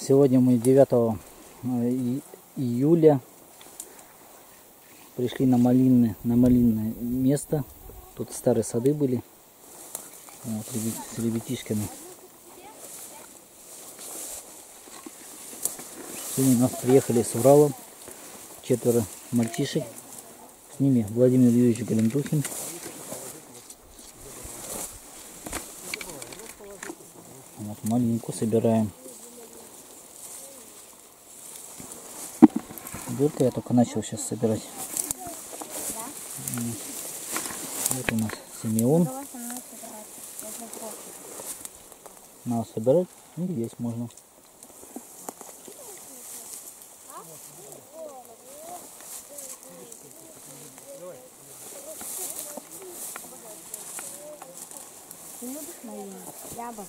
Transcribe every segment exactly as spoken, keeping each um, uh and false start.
Сегодня мы девятого июля пришли на малинное, на малинное место. Тут старые сады были, вот, с ребятишками. Сегодня у нас приехали с Урала четверо мальчишек. С ними Владимир Юрьевич Галентухин. Вот, малинку собираем. Дырка я только начал сейчас собирать. Вот у нас Симеон. Надо собирать, и есть можно. Ты любишь малину? Я обожаю.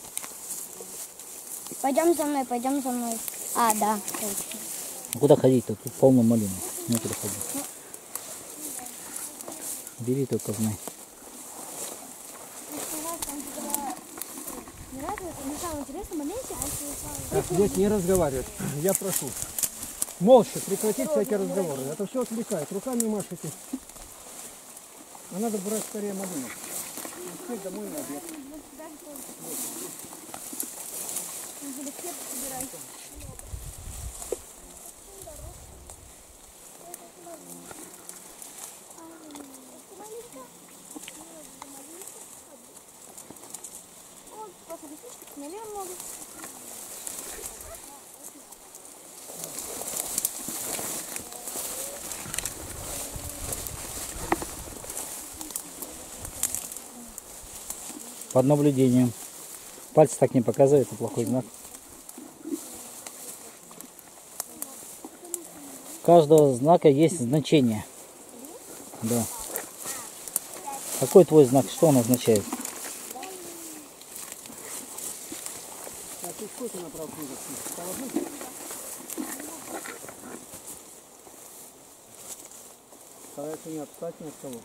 Пойдем за мной, пойдем за мной. А, да, точно. А куда ходить-то? Тут полно малины. Некуда ходить. Бери только знай. Так, здесь не разговаривать. Я прошу. Молча прекратить всякие разговоры. Это все отвлекает. Руками машите. А надо брать скорее малину. Успеть домой на обед. Под наблюдением. Пальцы так не показывают, это плохой знак. У каждого знака есть значение. Да. Какой твой знак? Что он означает? Старается не отстать ни от кого.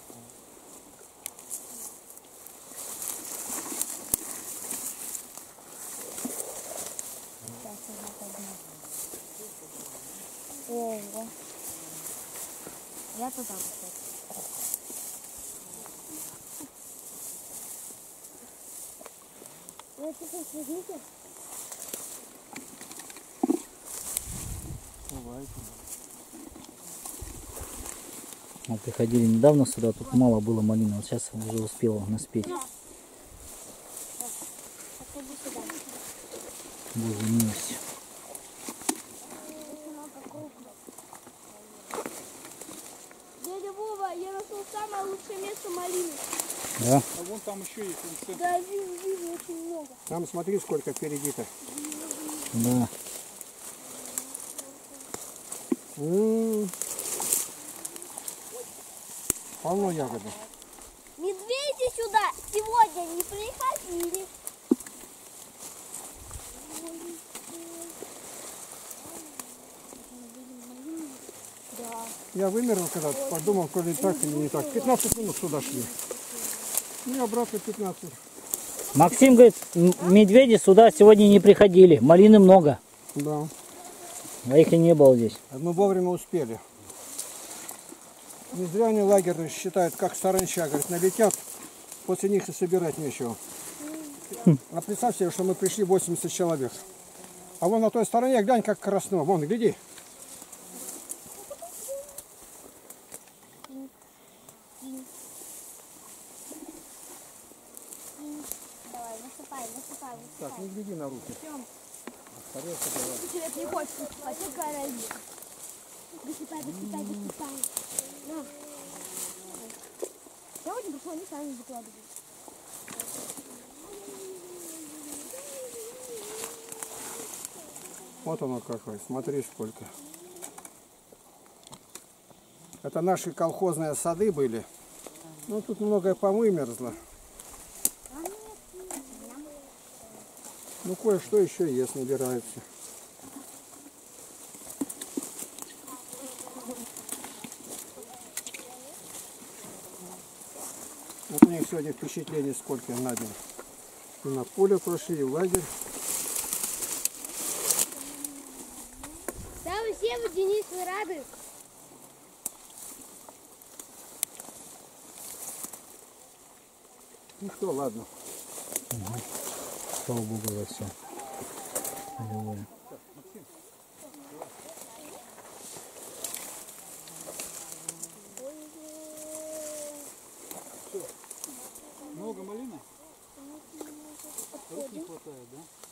Ого. Я туда пошел. Вы сейчас возьмите? Бывает. Мы приходили недавно сюда, тут мало было малины, вот сейчас уже успела наспеть. Боже милости. Дядя Вова, я нашел самое лучшее место малины. Да? А вон там еще есть. Да, вижу, вижу, очень много. Там смотри, сколько впереди-то. Да. М-м-м. Полно ягоды. Медведи сюда сегодня не приходили. Да. Я вымерил когда-то, подумал, коли так или не так. пятнадцать минут сюда шли. И обратно пятнадцать. Максим говорит, медведи сюда сегодня не приходили, малины много, Да. а их и не было здесь. Мы вовремя успели. Не зря они лагерь считают, как саранча. Говорит, налетят, после них и собирать нечего. А представь себе, что мы пришли восемьдесят человек. А вон на той стороне, глянь, как красно. Вон, гляди. Давай, высыпай, высыпай, высыпай. Так, не гляди на руки. Тарелка давай. Человек не хочет высыпать, только ради. Высыпай, высыпай, высыпай. На. Я очень прошу, они сами выкладывают. Вот оно какое, смотри сколько. Это наши колхозные сады были. Ну тут многое повымерзло. Ну кое-что еще есть, набирается. Вот у них сегодня впечатление сколько на день. И на поле прошли, и в лагерь. Ева, Денис, вы рады? Ну что, ладно. Слава Богу за все. Аллилуйя. Много малины? Рук не хватает, да?